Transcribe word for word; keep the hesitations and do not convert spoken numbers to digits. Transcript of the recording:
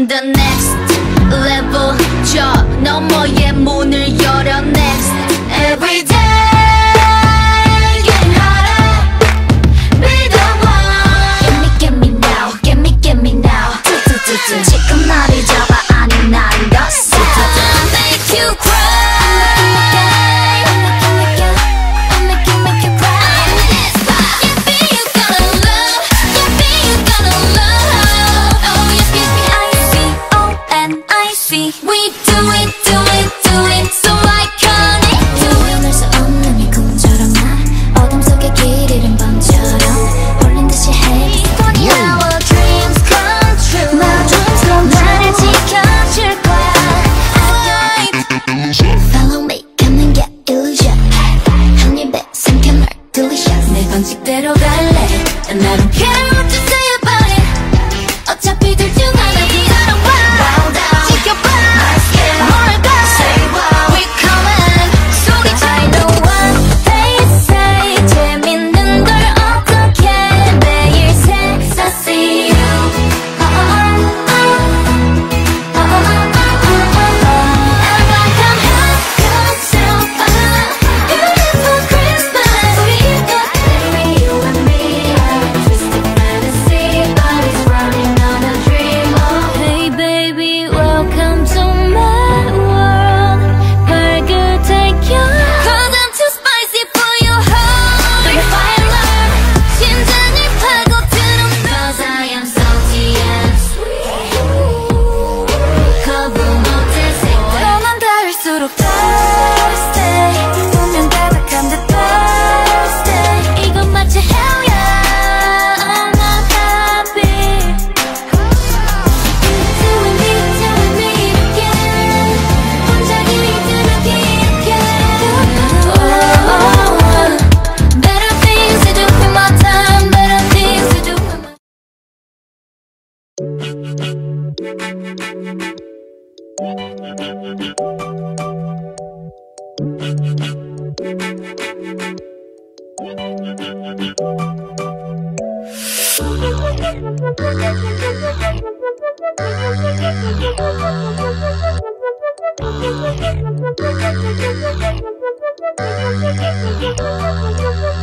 the next level. 저 너머의 문을 열어 next every day getting harder. Be the one. Get me, get me now. Get me, get me now. 지금 나를 잡아 아니 난 더 세. Make you cry. We do it, do it, do it so iconic. 오늘 수 없는 이 꿈처럼 나 어둠 속에 길 잃은 밤처럼 홀린 듯이 해. Our dreams come true. My dreams come true. 나를 지켜줄 거야. Follow me, 걷는 게 illusion. 한 입에 삼켜 널 delicious. 내 방식대로 갈래. And I don't care what you say about it. 어차피 둘 중 하나 기다려 봐. We'll be right back.